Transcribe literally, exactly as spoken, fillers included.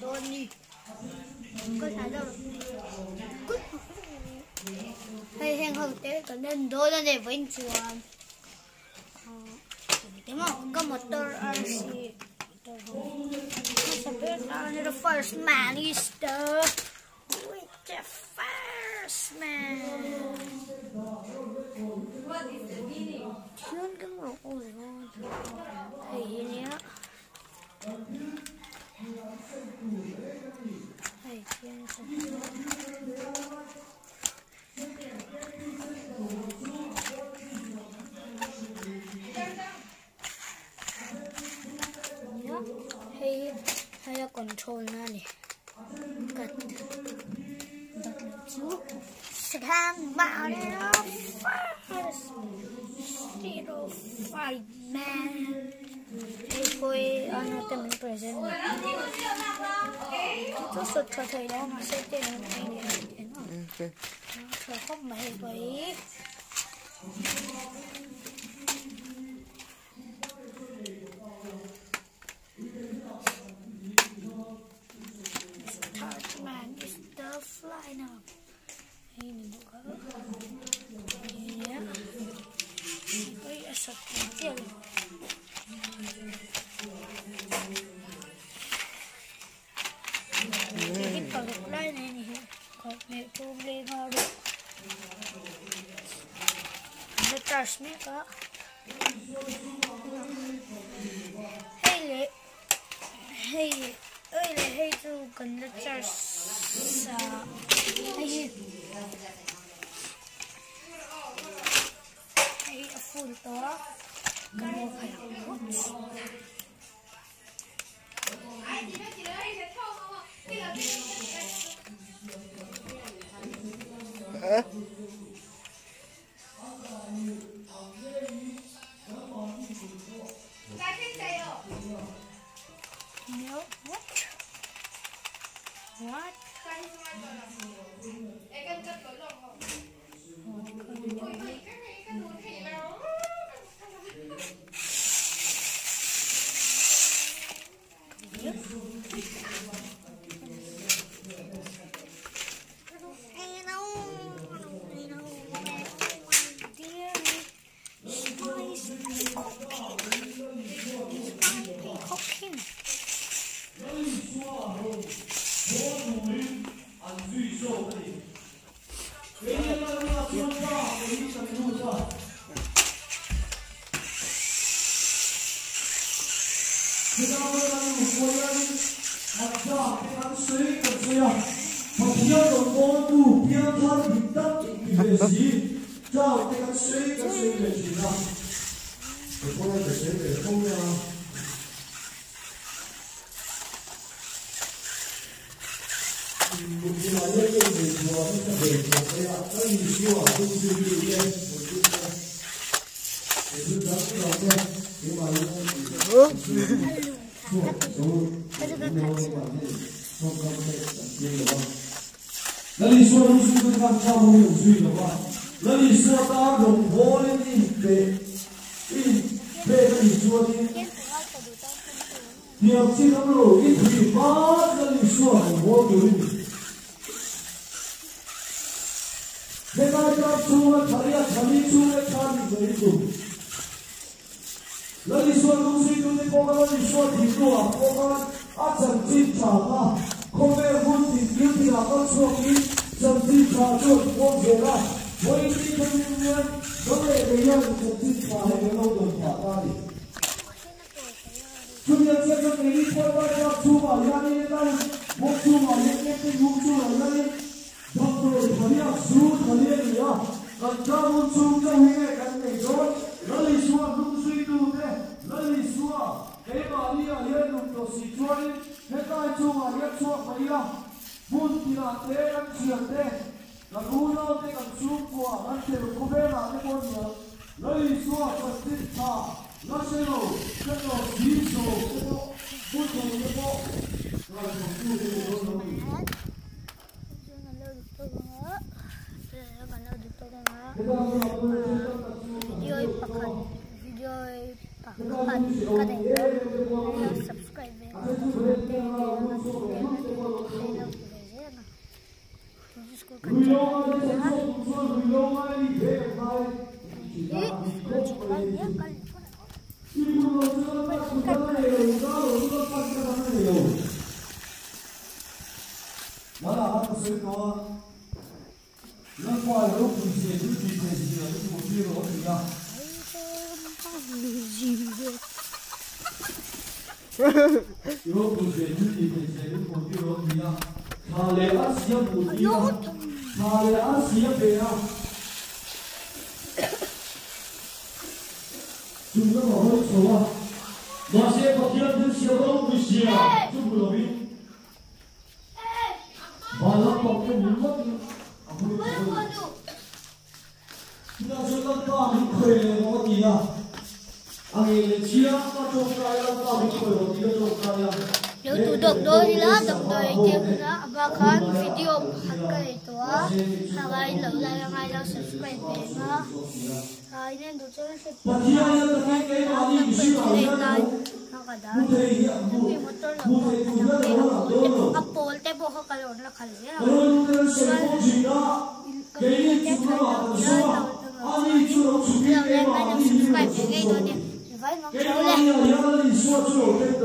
trôn đi. Có thấy đâu. Hay hẹn hơn thế còn nên đôi lên để với chuồn. Thế mà có một tờ rờ xê. The first man is the with the first man. What is the meaning? Chuyên cái ngủ ôi ôi. Thầy nhé. Thầy chuyên hay hay là control na này gật gật lại chú sang bảo đi đó first zero five man hay coi ano temen present itu suốt thời thời đó mà sẽ tên là này này nó nó không mấy vậy. Man is the fly now. Ini buka. Ini ya. Ini asap kecil. Jadi kalau fly ini, kalau itu beli baru. Ada tasnya kak. Hey, hey. Ơi là hay tôi cần nó cho sợ hay hay phun to cần một phải hút no what what 那你说都是跟他们差不多有趣的话，那你说他用活的你给你配合你说的，你要记得喽，一腿八，那你说我给你。现在他出了产业，产业出了产业为主。那你说东西都是我跟你说挺多啊，我跟阿陈经常啊。后面问题有点那个说明，甚至查出我觉得我一定跟你们都会这样甚至查还没有人查到的。今天这个给你快快要出马压力那我出马也也是入住了那里，他说他要输他也你啊，那咱们出这回来干那个，那里说弄水都的，那里说给马里啊也弄到西川的。现在做啊，也做可以了。本地啊，这样子的，那古老的个中国，那这个古代那的过年，那你说这是啥？那是喽，这个习俗，这个不同的个，那种不同的东西。 Video ipakat, video ipakat, kadang-kadang subscribe. 水果，那花有不些就几天几了，就不去了去呀。有不些就几天几就不去了去呀。他来二十一不去呀，他来二十一杯呀。就那么会说啊，那些不听就些都不些啊，就不容易。完了，保证你们。Kita sudah kami kue roti ya, angin cia macam kaya kami kue roti macam kaya. Nếu tụ độc đôi là độc đôi tiếng là bà khán video hạt cây to, hàng ngày lâu lại hàng ngày lâu subscribe về mà, hai nên tụ chơi sẽ làm làm bật lên lại, hàng cái đó, nhưng mà tôi là một thằng bé học để bộ Apple để bộ học cái đó là khá là, cái cái cái đó là Hãy subscribe cho kênh Ghiền Mì Gõ để không bỏ lỡ những video hấp dẫn.